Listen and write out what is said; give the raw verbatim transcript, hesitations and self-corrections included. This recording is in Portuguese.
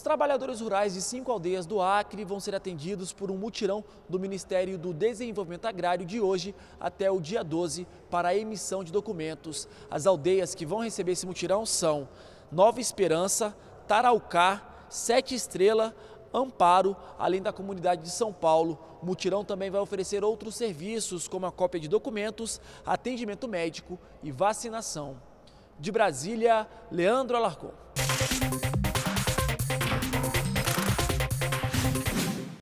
trabalhadores rurais de cinco aldeias do Acre vão ser atendidos por um mutirão do Ministério do Desenvolvimento Agrário de hoje até o dia doze para a emissão de documentos. As aldeias que vão receber esse mutirão são Nova Esperança, Taraucá, Sete Estrela, Amparo, além da comunidade de São Paulo. O mutirão também vai oferecer outros serviços, como a cópia de documentos, atendimento médico e vacinação. De Brasília, Leandro Alarcon.